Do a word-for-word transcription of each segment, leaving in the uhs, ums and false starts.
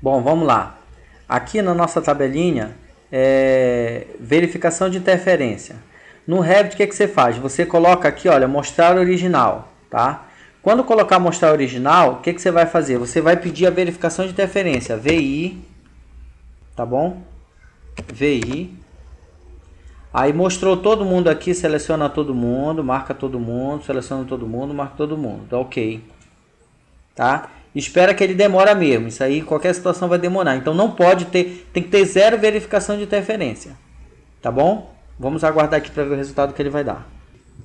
Bom, vamos lá. Aqui na nossa tabelinha, é, verificação de interferência. No Revit, o que, é que você faz? Você coloca aqui, olha, mostrar original, tá? Quando colocar mostrar original, o que, é que você vai fazer? Você vai pedir a verificação de interferência, V I, tá bom? V I. Aí mostrou todo mundo aqui, seleciona todo mundo, marca todo mundo, seleciona todo mundo, marca todo mundo, tá ok. Tá? Espera que ele demora mesmo, isso aí qualquer situação vai demorar, então não pode ter, tem que ter zero verificação de interferência, tá bom? Vamos aguardar aqui para ver o resultado que ele vai dar.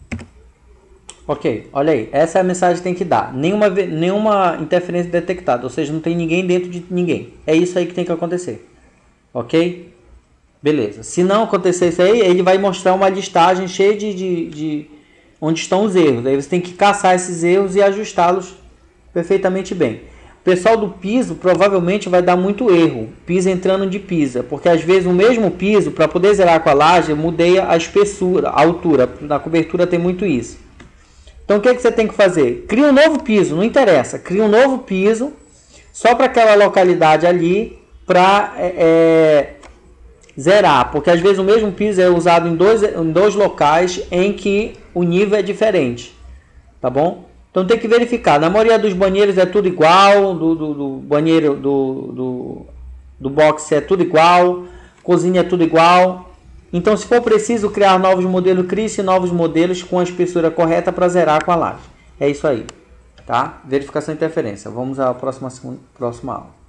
Ok, olha aí, essa é a mensagem que tem que dar, nenhuma, nenhuma interferência detectada, ou seja, não tem ninguém dentro de ninguém, é isso aí que tem que acontecer, ok? Beleza, se não acontecer isso aí, ele vai mostrar uma listagem cheia de, de, de onde estão os erros, aí você tem que caçar esses erros e ajustá-los perfeitamente bem. O pessoal do piso provavelmente vai dar muito erro, piso entrando de pisa, porque às vezes o mesmo piso, para poder zerar com a laje, eu mudei a espessura, a altura, na cobertura tem muito isso. Então o que, é que você tem que fazer? Cria um novo piso, não interessa, cria um novo piso, só para aquela localidade ali, para é, é, zerar, porque às vezes o mesmo piso é usado em dois, em dois locais em que o nível é diferente, tá bom? Então tem que verificar, na maioria dos banheiros é tudo igual, do, do, do banheiro do, do, do box é tudo igual, cozinha é tudo igual. Então se for preciso criar novos modelos, crie-se novos modelos com a espessura correta para zerar com a laje. É isso aí, tá? Verificação de interferência. Vamos à próxima, próxima aula.